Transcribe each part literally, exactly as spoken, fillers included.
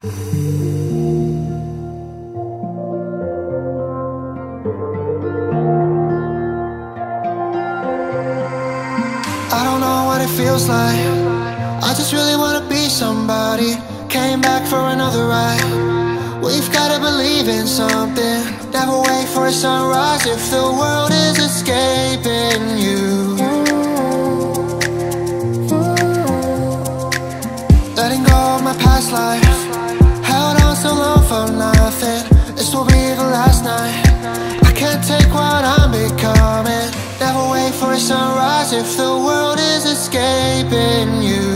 I don't know what it feels like. I just really wanna be somebody. Came back for another ride. We've gotta believe in something. Never wait for a sunrise if the world is escaping you. Letting go of my past life. Held on so long for nothing. This will be the last night. I can't take what I'm becoming. Never wait for a sunrise if the world is escaping you.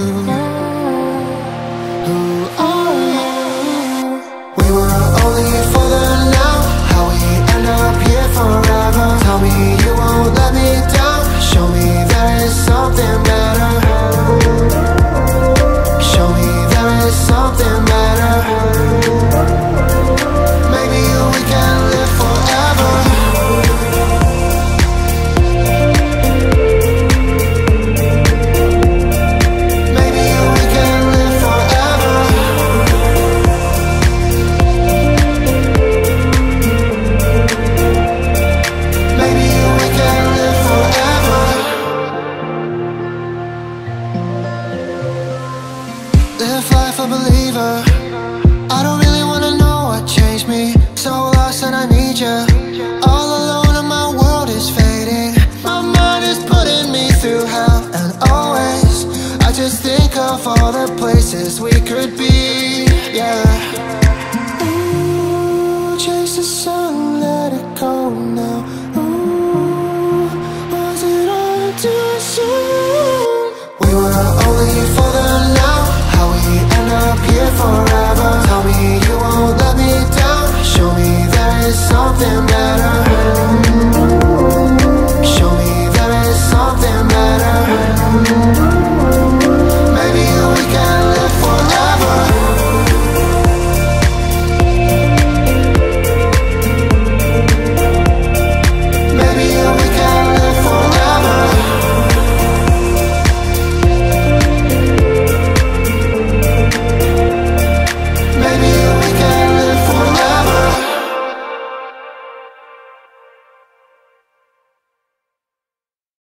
Ooh, oh. We were only here for the now. How we end up here forever. Tell me you won't let me down. Show me there is something better. Show me there is something better. Maybe we can live forever. Live life a believer. I don't really wanna know what changed me. So lost and I need you. All alone and my world is fading. My mind is putting me through hell. And always I just think of all the places